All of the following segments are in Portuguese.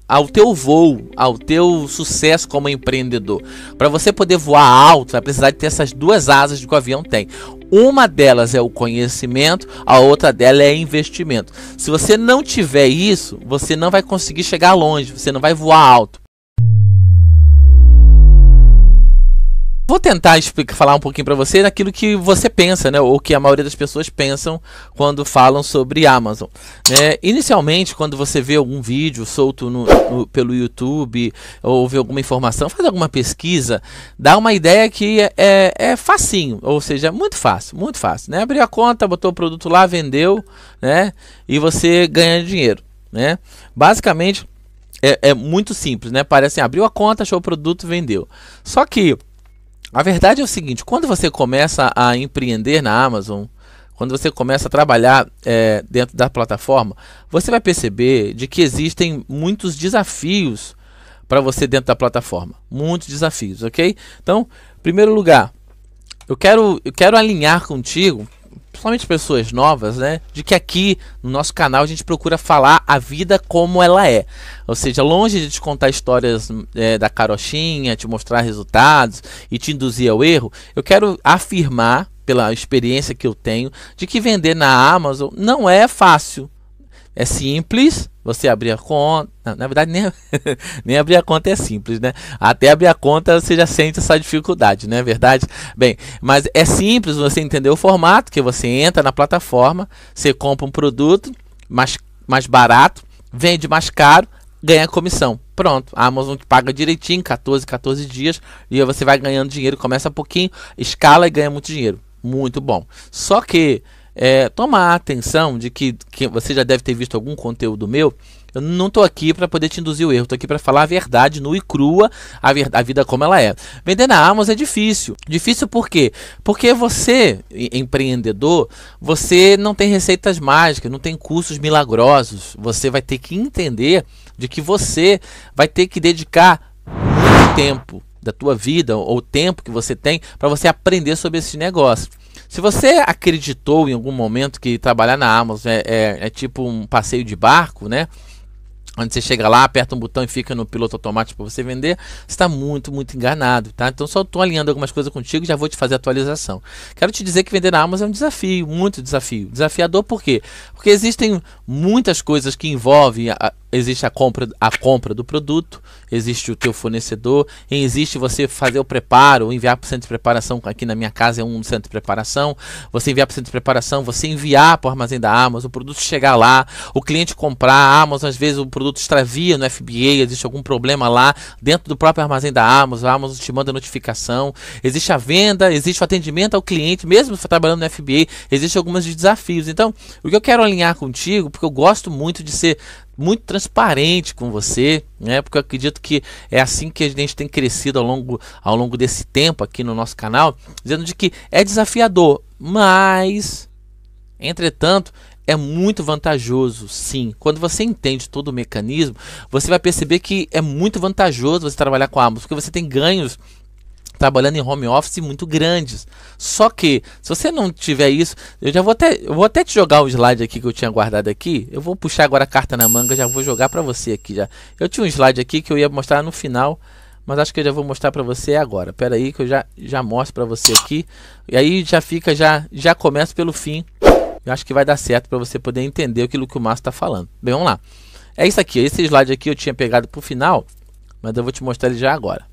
ao teu voo, ao teu sucesso como empreendedor. Para você poder voar alto, vai precisar de ter essas duas asas que o avião tem. Uma delas é o conhecimento, a outra dela é investimento. Se você não tiver isso, você não vai conseguir chegar longe, você não vai voar alto. Vou tentar falar um pouquinho para você daquilo que você pensa, né? Ou que a maioria das pessoas pensam quando falam sobre Amazon. Inicialmente, quando você vê algum vídeo solto pelo YouTube ou vê alguma informação, faz alguma pesquisa, dá uma ideia que é facinho, ou seja, muito fácil, né? Abriu a conta, botou o produto lá, vendeu, né? E você ganha dinheiro, né? Basicamente, é muito simples, né? Parece assim, abriu a conta, achou o produto, vendeu. Só que a verdade é o seguinte, quando você começa a empreender na Amazon, quando você começa a trabalhar dentro da plataforma, você vai perceber de que existem muitos desafios para você dentro da plataforma. Muitos desafios, ok? Então, em primeiro lugar, eu quero alinhar contigo, principalmente pessoas novas, né, de que aqui no nosso canal a gente procura falar a vida como ela é. Ou seja, longe de te contar histórias da carochinha, te mostrar resultados e te induzir ao erro, eu quero afirmar, pela experiência que eu tenho, de que vender na Amazon não é fácil. É simples, você abrir a conta, na verdade nem abrir a conta é simples, né? Até abrir a conta você já sente essa dificuldade, não é verdade? Bem, mas é simples você entender o formato, que você entra na plataforma, você compra um produto mais barato, vende mais caro, ganha comissão. Pronto, a Amazon te paga direitinho, 14 dias, e aí você vai ganhando dinheiro, começa pouquinho, escala e ganha muito dinheiro. Muito bom. Só que toma atenção de que você já deve ter visto algum conteúdo meu. Eu não estou aqui para poder te induzir o erro, estou aqui para falar a verdade nua e crua, a vida como ela é. Vender na Amazon é difícil. Difícil por quê? Porque você, empreendedor, você não tem receitas mágicas, não tem cursos milagrosos. Você vai ter que entender de que você vai ter que dedicar muito tempo da tua vida, ou tempo que você tem, para você aprender sobre esse negócio. Se você acreditou em algum momento que trabalhar na Amazon é tipo um passeio de barco, né? Onde você chega lá, aperta um botão e fica no piloto automático para você vender, você está muito enganado, tá? Então só estou alinhando algumas coisas contigo e já vou te fazer a atualização. Quero te dizer que vender na Amazon é um desafio, muito desafio. Desafiador por quê? Porque existem muitas coisas que envolvem existe a compra do produto, existe o teu fornecedor, existe você fazer o preparo, enviar para o centro de preparação. Aqui na minha casa é um centro de preparação. Você enviar para o centro de preparação, você enviar para o armazém da Amazon, o produto chegar lá, o cliente comprar. A Amazon, às vezes o produto extravia no FBA, existe algum problema lá dentro do próprio armazém da Amazon, a Amazon te manda notificação. Existe a venda, existe o atendimento ao cliente, mesmo trabalhando no FBA, existem alguns desafios. Então, o que eu quero alinhar contigo, porque eu gosto muito de ser muito transparente com você, né? Porque eu acredito que é assim que a gente tem crescido ao longo desse tempo aqui no nosso canal, dizendo de que é desafiador, mas, entretanto, é muito vantajoso, sim. Quando você entende todo o mecanismo, você vai perceber que é muito vantajoso você trabalhar com a Amazon, porque você tem ganhos trabalhando em home office muito grandes. Só que, se você não tiver isso, eu vou até te jogar o slide aqui que eu tinha guardado aqui. Eu vou puxar agora a carta na manga, já vou jogar para você aqui já. Eu tinha um slide aqui que eu ia mostrar no final, mas acho que eu já vou mostrar para você agora. Espera aí que eu já mostro para você aqui. E aí já começo pelo fim. Eu acho que vai dar certo para você poder entender aquilo que o Márcio está falando. Bem, vamos lá. É isso aqui. Esse slide aqui eu tinha pegado para o final, mas eu vou te mostrar ele já agora.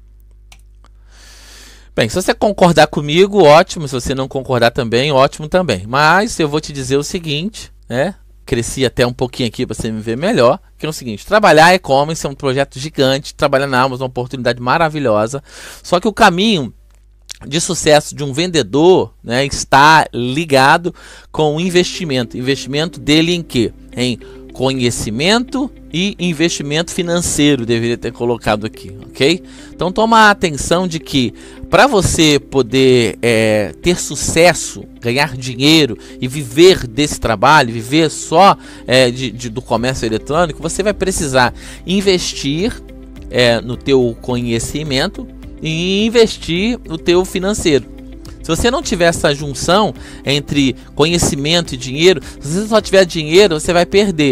Bem, se você concordar comigo, ótimo. Se você não concordar também, ótimo também. Mas eu vou te dizer o seguinte, né? Cresci até um pouquinho aqui para você me ver melhor, que é o seguinte: trabalhar e-commerce é um projeto gigante, trabalhar na Amazon é uma oportunidade maravilhosa. Só que o caminho de sucesso de um vendedor, né, está ligado com o investimento. Investimento dele em quê? Em conhecimento e investimento financeiro, deveria ter colocado aqui, ok? Então toma a atenção de que para você poder ter sucesso, ganhar dinheiro e viver desse trabalho, viver só do comércio eletrônico, você vai precisar investir no teu conhecimento e investir no teu financeiro. Se você não tiver essa junção entre conhecimento e dinheiro, se você só tiver dinheiro, você vai perder.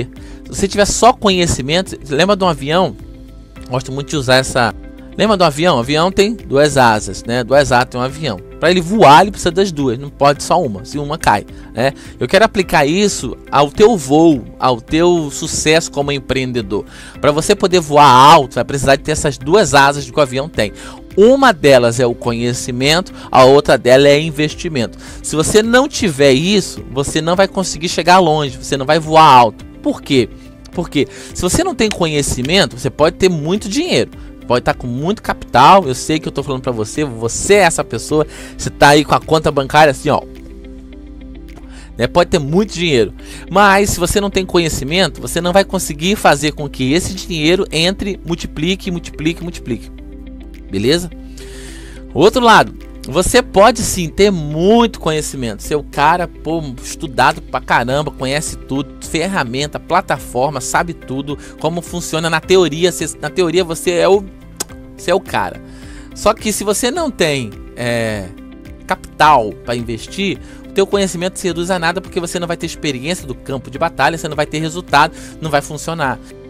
Se você tiver só conhecimento, lembra de um avião? Gosto muito de usar essa. Lembra do avião? O avião tem duas asas, né? Duas asas tem um avião. Para ele voar, ele precisa das duas, não pode só uma, se uma cai, né? Eu quero aplicar isso ao teu voo, ao teu sucesso como empreendedor. Para você poder voar alto, vai precisar de ter essas duas asas que o avião tem. Uma delas é o conhecimento, a outra dela é investimento. Se você não tiver isso, você não vai conseguir chegar longe, você não vai voar alto. Por quê? Porque se você não tem conhecimento, você pode ter muito dinheiro, pode estar com muito capital. Eu sei que eu estou falando para você, você é essa pessoa, você está aí com a conta bancária assim, ó, né? Pode ter muito dinheiro, mas se você não tem conhecimento, você não vai conseguir fazer com que esse dinheiro entre, multiplique, multiplique, multiplique. Beleza? Outro lado, você pode sim ter muito conhecimento, ser o cara, pô, estudado pra caramba, conhece tudo, ferramenta, plataforma, sabe tudo, como funciona na teoria. Na teoria você é o cara. Só que se você não tem capital para investir, o teu conhecimento se reduz a nada, porque você não vai ter experiência do campo de batalha, você não vai ter resultado, não vai funcionar.